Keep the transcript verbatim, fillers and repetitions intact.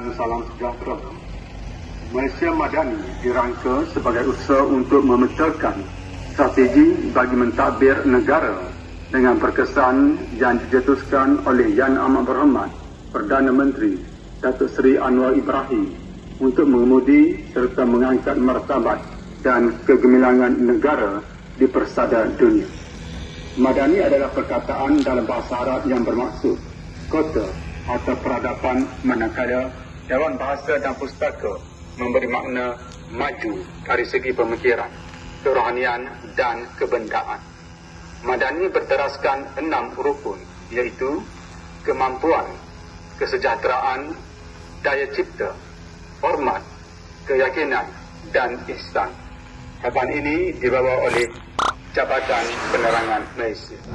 dan salam sejahtera. Malaysia Madani dirangka sebagai usaha untuk memetakan strategi bagi mentadbir negara dengan berkesan yang dicetuskan oleh Yang Amat Berhormat Perdana Menteri Datuk Seri Anwar Ibrahim untuk mengemudi serta mengangkat martabat dan kegemilangan negara di persada dunia. Madani adalah perkataan dalam bahasa Arab yang bermaksud kota atau peradaban, manakala Dewan Bahasa dan Pustaka memberi makna maju dari segi pemikiran, kerohanian dan kebendaan. Madani berteraskan enam rukun, iaitu kemampuan, kesejahteraan, daya cipta, hormat, keyakinan dan ihsan. Harapan ini dibawa oleh Jabatan Penerangan Malaysia.